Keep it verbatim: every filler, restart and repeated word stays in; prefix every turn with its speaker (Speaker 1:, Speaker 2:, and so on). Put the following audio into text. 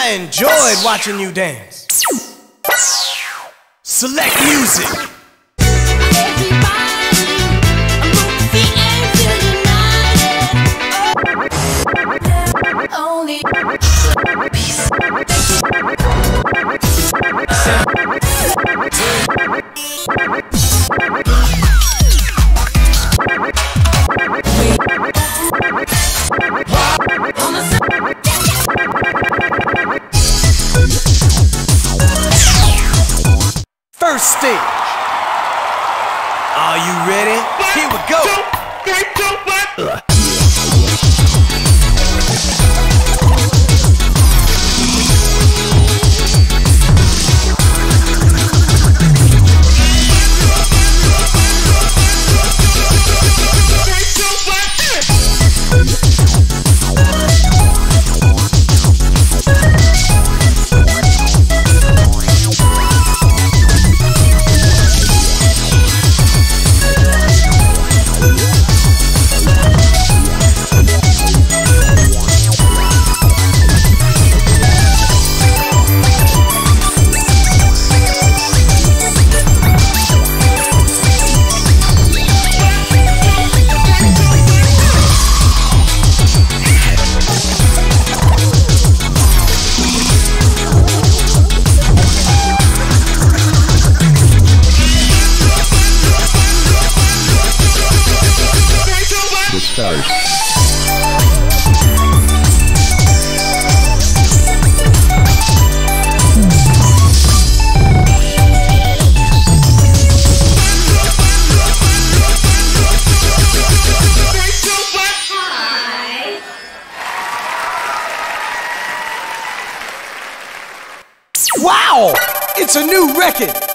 Speaker 1: I enjoyed watching you dance. Select music.
Speaker 2: Only
Speaker 1: First stage. Are you ready? Here we go.
Speaker 3: Stars.
Speaker 1: Wow! It's a new record!